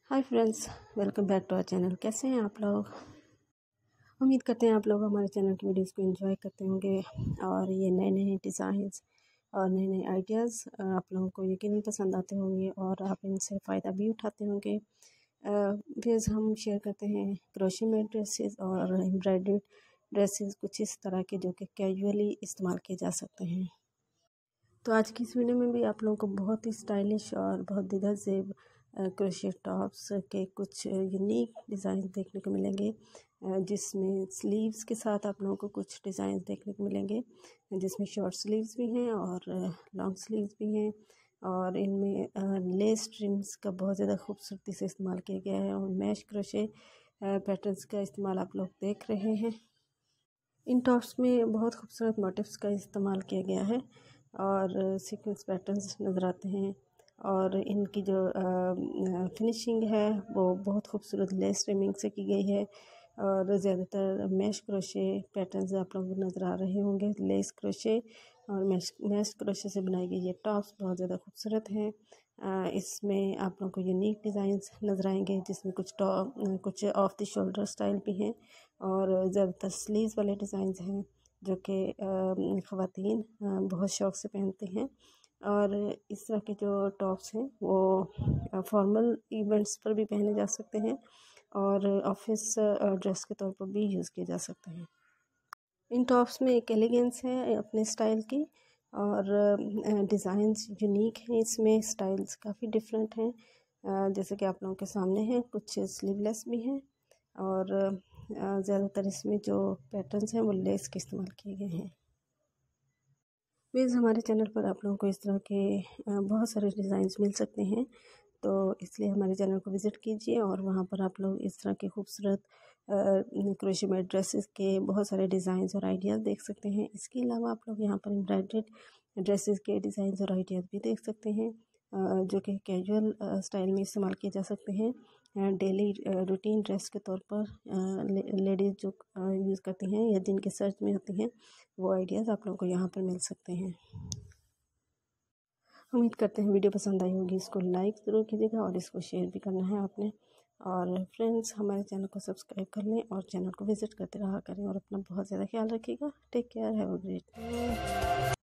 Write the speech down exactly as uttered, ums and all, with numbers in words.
Hi friends, welcome back to our channel. कैसे हैं आप लोग? उम्मीद करते हैं आप लोग हमारे चैनल की वीडियोस को एंजॉय करते होंगे और ये नए नए डिज़ाइंस और नए नए आइडियाज़ आप लोगों को यकीनन पसंद आते होंगे और आप इनसे फ़ायदा भी उठाते होंगे। फिर हम शेयर करते हैं क्रोशे मेड ड्रेसेस और एम्ब्रॉयडर्ड ड्रेसेस, कुछ इस तरह के जो कि कैजुअली इस्तेमाल किए जा सकते हैं। तो आज की इस वीडियो में भी आप लोगों को बहुत ही स्टाइलिश और बहुत दीदा ज़ेब क्रोशे टॉप्स के कुछ यूनिक डिज़ाइन देखने को मिलेंगे, जिसमें स्लीव्स के साथ आप लोगों को कुछ डिज़ाइन देखने को मिलेंगे, जिसमें शॉर्ट स्लीव्स भी हैं और लॉन्ग स्लीव्स भी हैं। और इनमें लेस ट्रिम्स का बहुत ज़्यादा खूबसूरती से इस्तेमाल किया गया है और मैश क्रोशे पैटर्न्स का इस्तेमाल आप लोग देख रहे हैं। इन टॉप्स में बहुत खूबसूरत मोटिव्स का इस्तेमाल किया गया है और सीक्वेंस पैटर्न्स नज़र आते हैं और इनकी जो फिनिशिंग है वो बहुत खूबसूरत लेस ट्रिमिंग से की गई है और ज़्यादातर मैश क्रोशे पैटर्न्स आप लोगों को नज़र आ रहे होंगे। लेस क्रोशे और मैश मैश क्रोशे से बनाई गई ये टॉप्स बहुत ज़्यादा खूबसूरत हैं। इसमें आप लोगों को यूनिक डिज़ाइंस नज़र आएंगे, जिसमें कुछ टॉप कुछ ऑफ द शोल्डर स्टाइल भी हैं और ज़्यादातर स्लीव्स वाले डिज़ाइंस हैं जो कि ख़वातीन बहुत शौक़ से पहनते हैं। और इस तरह के जो टॉप्स हैं वो फॉर्मल इवेंट्स पर भी पहने जा सकते हैं और ऑफिस ड्रेस के तौर पर भी यूज़ किए जा सकते हैं। इन टॉप्स में एक एलिगेंस है अपने स्टाइल की और डिज़ाइंस यूनिक हैं। इसमें स्टाइल्स काफ़ी डिफरेंट हैं, जैसे कि आप लोगों के सामने हैं। कुछ स्लीवलेस भी हैं और ज़्यादातर इसमें जो पैटर्न्स हैं वो लेस के इस्तेमाल किए गए हैं। प्लीज़ हमारे चैनल पर आप लोगों को इस तरह के बहुत सारे डिज़ाइंस मिल सकते हैं, तो इसलिए हमारे चैनल को विज़िट कीजिए और वहाँ पर आप लोग इस तरह के खूबसूरत क्रोशे मेड ड्रेसेस के बहुत सारे डिज़ाइंस और आइडियाज़ देख सकते हैं। इसके अलावा आप लोग यहाँ पर एम्ब्रॉयडर्ड ड्रेसेस के डिज़ाइंस और आइडियाज़ भी देख सकते हैं, जो कि कैजुअल स्टाइल में इस्तेमाल किए जा सकते हैं। डेली रूटीन ड्रेस के तौर पर लेडीज़ जो यूज़ करती हैं या जिनके सर्च में होती हैं, वो आइडियाज़ आप लोगों को यहाँ पर मिल सकते हैं। उम्मीद करते हैं वीडियो पसंद आई होगी। इसको लाइक ज़रूर कीजिएगा और इसको शेयर भी करना है आपने। और फ्रेंड्स, हमारे चैनल को सब्सक्राइब कर लें और चैनल को विज़िट करते रहा करें और अपना बहुत ज़्यादा ख्याल रखिएगा। Take care, have a great day.